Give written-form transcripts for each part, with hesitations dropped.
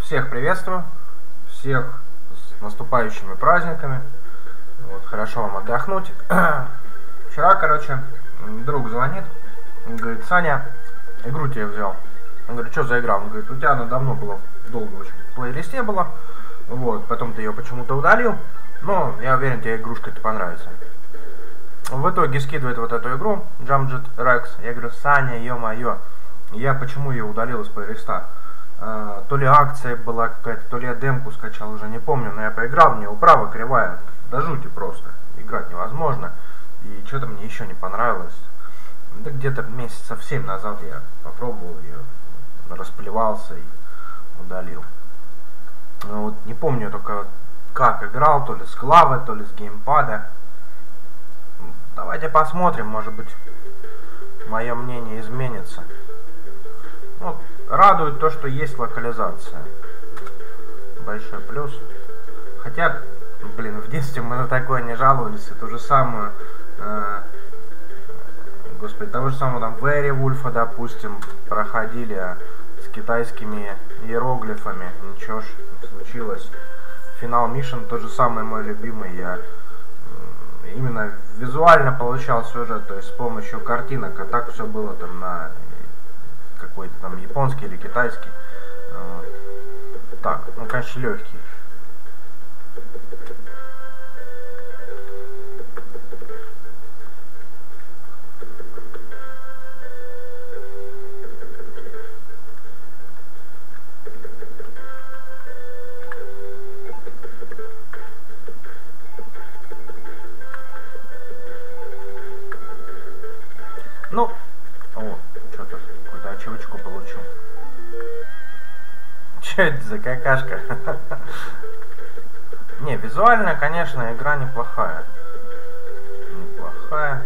Всех приветствую, всех с наступающими праздниками. Вот, хорошо вам отдохнуть. Вчера, короче, друг звонит, он говорит: Саня, игру тебе взял. Он говорит: что за игра? Он говорит: у тебя она давно была, долго очень в плейлисте была, вот, потом ты ее почему-то удалил, но я уверен, тебе игрушка-то понравится. В итоге скидывает вот эту игру, Jumped Rex. Я говорю: Саня, ё-моё, я почему ее удалил из плейлиста? То ли акция была какая-то, то ли я демку скачал, уже не помню, но я поиграл, мне управа кривая, до жути просто, играть невозможно. И что-то мне еще не понравилось. Да где-то месяцев 7 назад я попробовал ее, расплевался и удалил. Но вот не помню только как играл, то ли с клавы, то ли с геймпада. Давайте посмотрим, может быть мое мнение изменится. Ну, радует то, что есть локализация. Большой плюс. Хотя, блин, в детстве мы на такое не жаловались. И ту же самую, господи, того же самого там Werewolf, допустим, проходили с китайскими иероглифами. Ничего ж не случилось. Финал Мишен тот же самый мой любимый. Я именно визуально получал сюжет, то есть с помощью картинок, а так все было там на какой-то там японский или китайский. Так, ну конечно легкий. Ну, о, что-то какую-то ачивочку получил. Че это за какашка? Не, визуально, конечно, игра неплохая. Неплохая.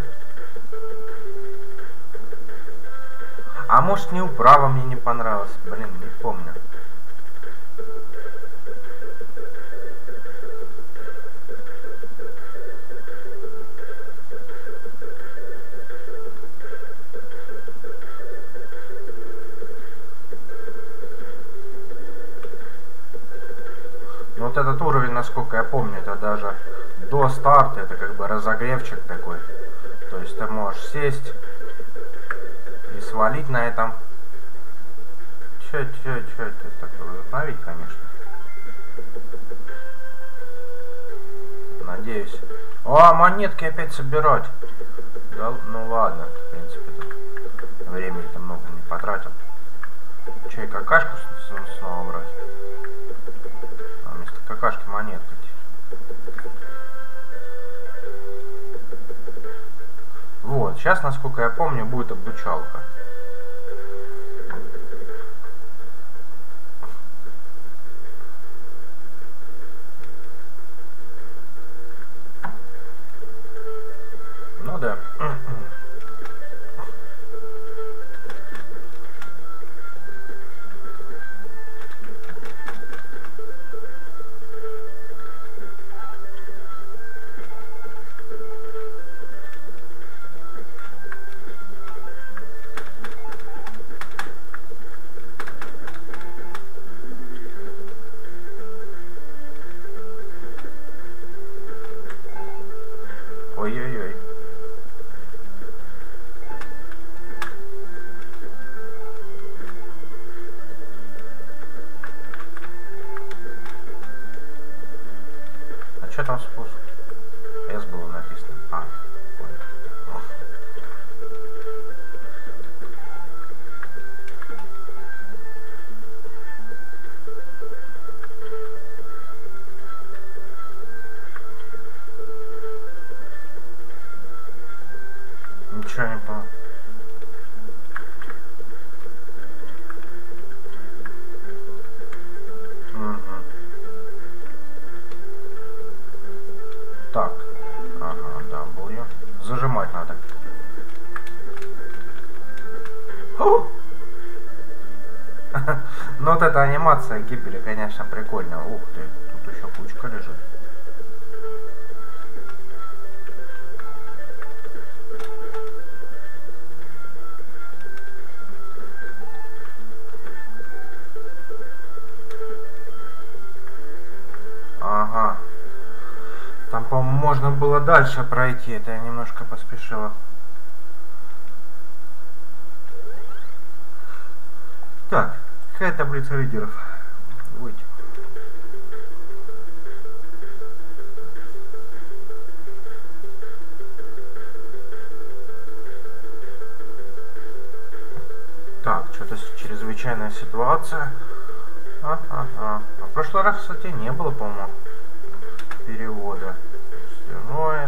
А может, не управа мне не понравилась? Блин, не помню. Вот этот уровень, насколько я помню, это даже до старта, это как бы разогревчик такой. То есть ты можешь сесть и свалить на этом. Че это такое? Возобновить, конечно. Надеюсь. О, монетки опять собирать. Да, ну ладно, в принципе, тут времени-то много не потратил. Че, и какашку снова брать? А вместо какашки монетка. Вот, сейчас, насколько я помню, будет обучалка. Ну да. Ой-ой-ой. А что там спуск? S было написано. А, понял. Ничего не понял. Угу. Так. Ага, W. Зажимать надо. Ну вот эта анимация гибели, конечно, прикольная. Ух ты, тут еще кучка лежит. можно было дальше пройти. Это я немножко поспешила. Так, какая таблица лидеров? Выйти. Так, что-то чрезвычайная ситуация. Ага. А в прошлый раз, кстати, не было, по-моему, перевода. Стероид.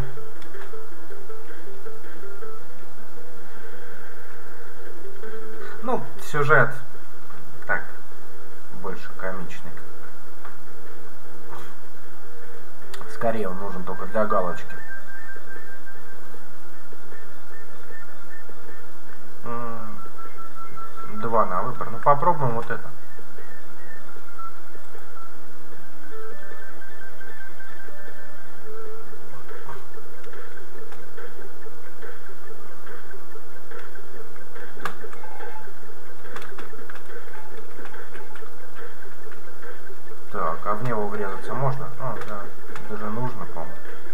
Ну, сюжет так, больше комичный. Скорее он нужен только для галочки. Два на выбор. Ну, попробуем вот это. Так, а в него врезаться можно? А, да, даже нужно, по-моему.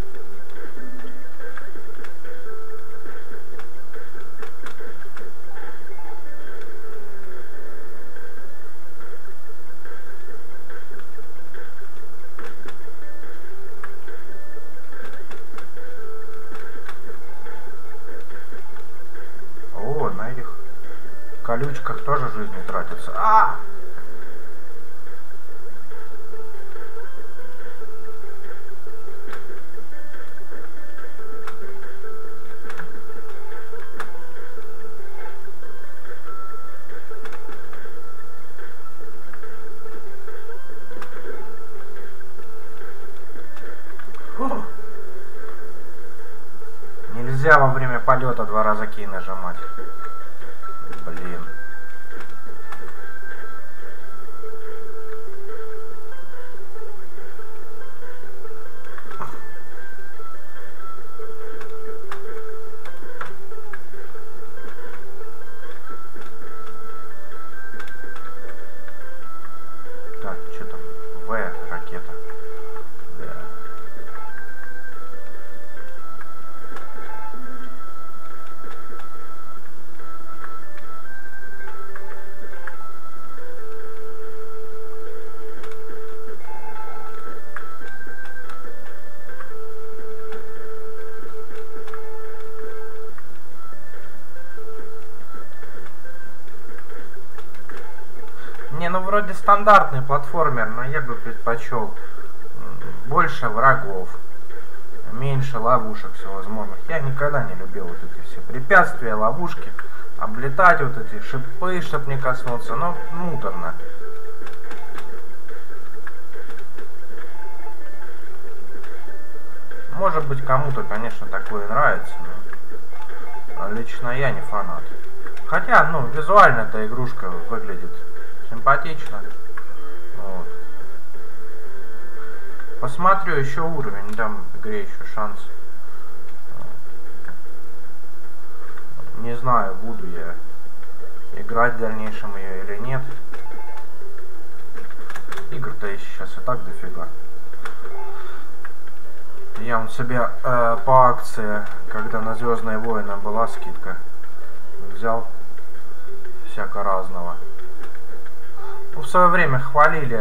О, на этих колючках тоже жизни тратятся. А! Нельзя во время полета 2 раза кей нажимать. Блин. Так, что там? В ракета. Да. Не, ну вроде стандартный платформер, но я бы предпочел больше врагов, меньше ловушек всевозможных. Я никогда не любил вот эти все препятствия, ловушки, облетать вот эти шипы, чтобы не коснуться, но муторно. Может быть, кому-то, конечно, такое нравится, но лично я не фанат. Хотя, ну, визуально эта игрушка выглядит симпатично. Вот. Посмотрю еще уровень, дам игре еще шанс. Не знаю, буду я играть в дальнейшем ее или нет. Игр-то сейчас и так дофига. Я он себе по акции, когда на Звездные войны была скидка, взял всяко разного. В свое время хвалили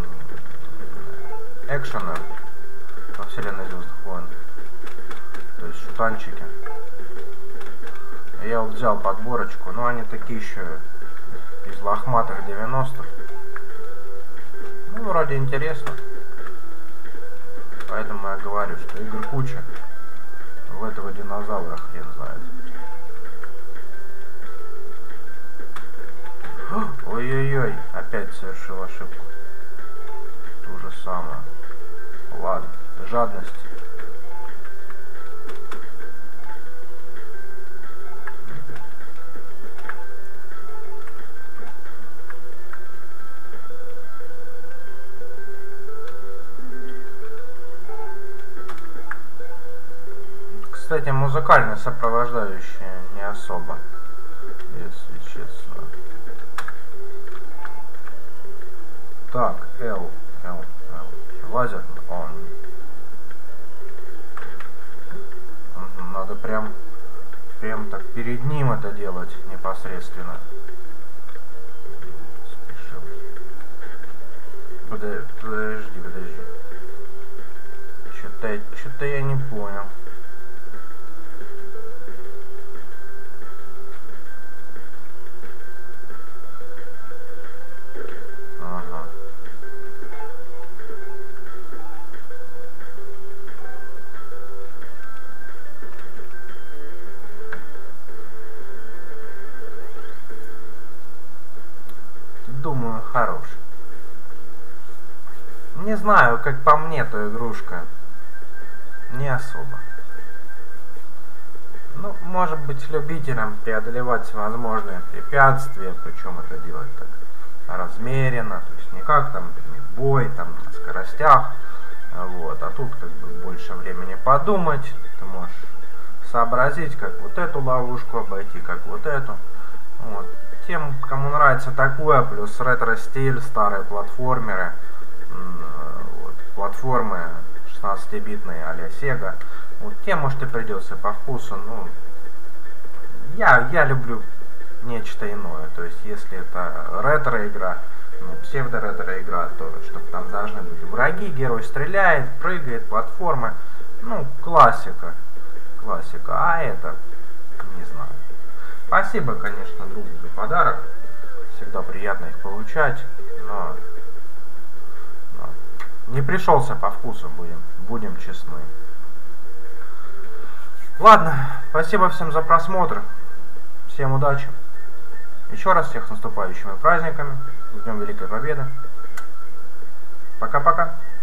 экшены во вселенной Звездных войн, то есть шутанчики. Я вот взял подборочку, но они такие еще из лохматых 90-х. Ну, вроде интересно. Поэтому я говорю, что игр куча. В этого динозавра хрен знает. Ой-ой-ой, опять совершил ошибку. То же самое. Ладно, жадность. Кстати, музыкальная сопровождающая не особо, если честно. Так, L. Лазер, он. надо прям так перед ним это делать непосредственно. Спешил. Подожди. Что-то я не понял. Ага. Думаю, хорош. Не знаю, как по мне, то игрушка не особо. Ну, может быть, любителям преодолевать всевозможные препятствия, причем это делать так размеренно, то есть не как там бой, там на скоростях, вот, а тут как бы больше времени подумать, ты можешь сообразить, как вот эту ловушку обойти, как вот эту, вот. Тем, кому нравится такое, плюс ретро-стиль, старые платформеры, вот, платформы 16-битные а-ля Sega, вот, тем, может, и придется по вкусу, ну, я люблю нечто иное, то есть, если это ретро-игра, ну, псевдо-ретро-игра, то, чтобы там должны быть враги, герой стреляет, прыгает, платформы, ну, классика, а это, не знаю. Спасибо, конечно, другу за подарок. Всегда приятно их получать, но не пришелся по вкусу, будем честны. Ладно, спасибо всем за просмотр. Всем удачи. Еще раз всех с наступающими праздниками. С Днем Великой Победы. Пока-пока.